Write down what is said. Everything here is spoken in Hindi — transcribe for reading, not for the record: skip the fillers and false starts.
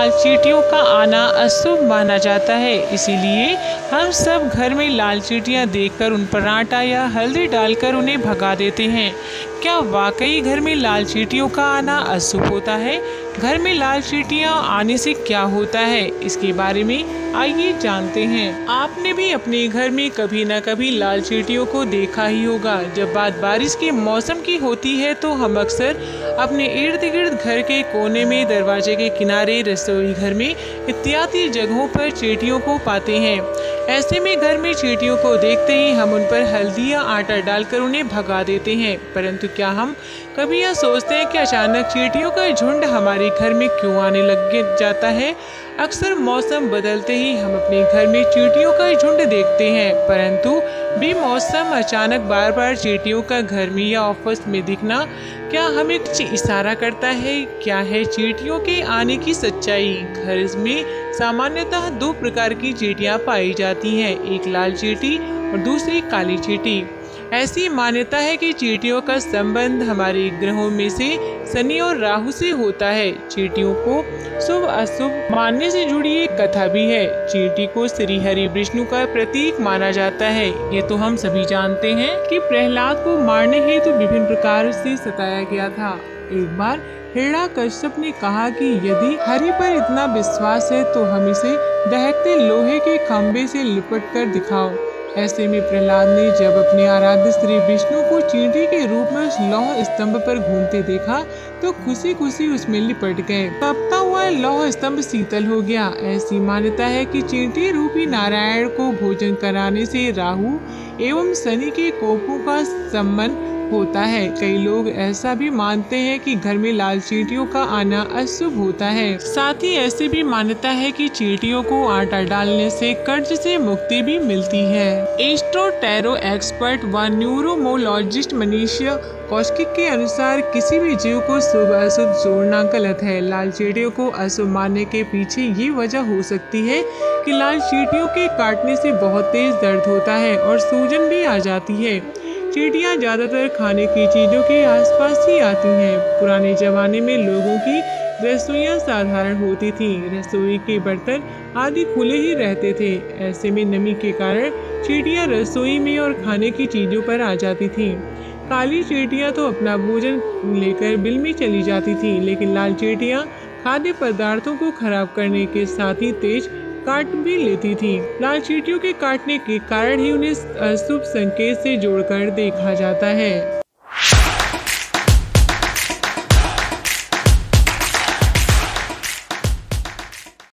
लाल चींटियों का आना अशुभ माना जाता है, इसीलिए हम सब घर में लाल चींटियां देखकर उन पर आटा या हल्दी डालकर उन्हें भगा देते हैं। क्या वाकई घर में लाल चींटियों का आना अशुभ होता है? घर में लाल चींटियां आने से क्या होता है, इसके बारे में आइए जानते हैं। आपने भी अपने घर में कभी न कभी लाल चींटियों को देखा ही होगा। जब बात बारिश के मौसम की होती है तो हम अक्सर अपने इर्द गिर्द घर के कोने में, दरवाजे के किनारे, रसोई घर में इत्यादि जगहों पर चींटियों को पाते हैं। ऐसे में घर में चींटियों को देखते ही हम उन पर हल्दी या आटा डालकर उन्हें भगा देते हैं। परंतु क्या हम कभी यह सोचते हैं कि अचानक चींटियों का झुंड हमारे घर में क्यों आने लग जाता है? अक्सर मौसम बदलते ही हम अपने घर में चींटियों का झुंड देखते हैं, परंतु बेमौसम अचानक बार बार चींटियों का घर में या ऑफिस में दिखना क्या हमें कुछ इशारा करता है? क्या है चींटियों के आने की सच्चाई? घर में सामान्यतः दो प्रकार की चींटियां पाई जाती हैं, एक लाल चींटी और दूसरी काली चींटी। ऐसी मान्यता है कि चींटियों का संबंध हमारे ग्रहों में से शनि और राहु से होता है। चींटियों को शुभ अशुभ मानने से जुड़ी एक कथा भी है। चींटी को श्री हरि विष्णु का प्रतीक माना जाता है। ये तो हम सभी जानते हैं कि प्रहलाद को मारने हेतु विभिन्न प्रकार से सताया गया था। एक बार हिरण्यकश्यप ने कहा कि यदि हरि पर इतना विश्वास है तो हम इसे दहकते लोहे के खंभे से लिपट कर दिखाओ। ऐसे में प्रहलाद ने जब अपने आराध्य श्री विष्णु को चींटी के रूप में उस लौह स्तंभ पर घूमते देखा तो खुशी खुशी उसमें लिपट गए। तपता हुआ लौह स्तंभ शीतल हो गया। ऐसी मान्यता है कि चींटी रूपी नारायण को भोजन कराने से राहु एवं शनि के कोपों का संबंध होता है। कई लोग ऐसा भी मानते हैं कि घर में लाल चींटियों का आना अशुभ होता है। साथ ही ऐसी भी मान्यता है कि चींटियों को आटा डालने से कर्ज से मुक्ति भी मिलती है। एस्ट्रो टैरो एक्सपर्ट व न्यूरोमोलॉजिस्ट मनीष कौशिक के अनुसार किसी भी जीव को शुभ अशुभ जोड़ना गलत है। लाल चींटियों को अशुभ मानने के पीछे ये वजह हो सकती है कि लाल चींटियों के काटने से बहुत तेज दर्द होता है और सूजन भी आ जाती है। चींटियां ज्यादातर खाने की चीजों के आसपास ही आती हैं। पुराने जमाने में लोगों की रसोइयां साधारण होती थीं। रसोई के बर्तन आदि खुले ही रहते थे। ऐसे में नमी के कारण चींटियां रसोई में और खाने की चीजों पर आ जाती थीं। काली चींटियां तो अपना भोजन लेकर बिल में चली जाती थीं, लेकिन लाल चींटियां खाद्य पदार्थों को खराब करने के साथ ही तेज काट भी लेती थी। लाल चींटियों के काटने के कारण ही उन्हें अशुभ संकेत से जोड़कर देखा जाता है।